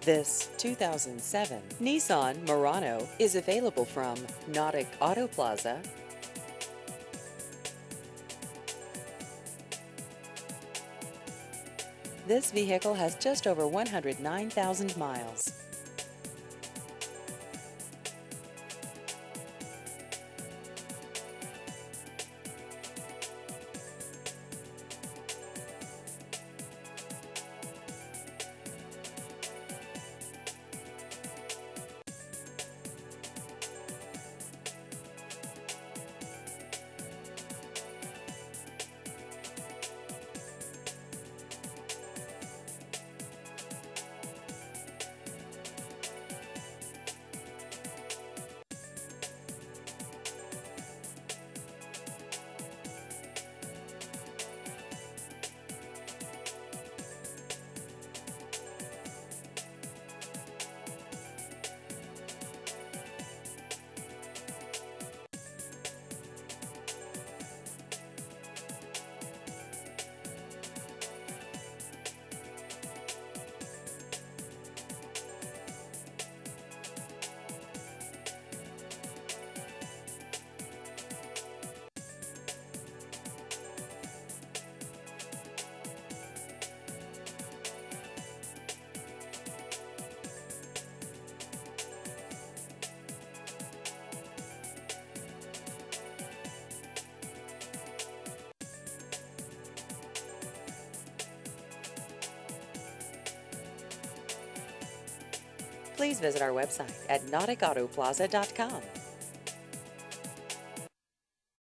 This 2007 Nissan Murano is available from Nautic Auto Plaza. This vehicle has just over 109,000 miles. Please visit our website at nauticautoplaza.com.